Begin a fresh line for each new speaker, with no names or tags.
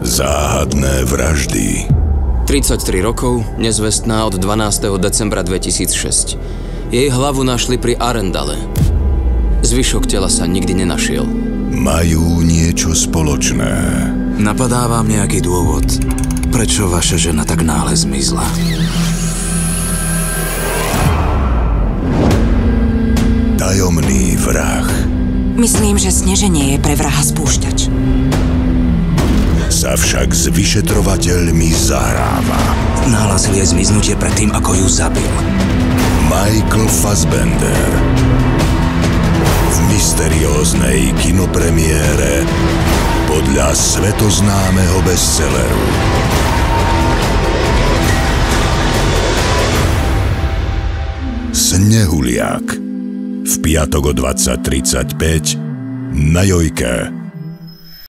Záhadné vraždy.
33 rokov, nezvestná od 12. decembra 2006. Jej hlavu našli pri Arendale. Zvyšok tela sa nikdy nenašiel.
Majú niečo spoločné.
Napadá vám nejaký dôvod, prečo vaša žena tak náhle zmizla?
Tajomný vrah
Myslím, že sneženie je pre vraha spúšťač.
sa však s vyšetrovateľmi zahráva.
Nahlásil jej zmiznutie predtým, ako ju zabil.
Michael Fassbender v mysterióznej kinopremiére podľa svetoznámeho bestselleru. Snehuliak. V piatok o 20:35 na Jojke.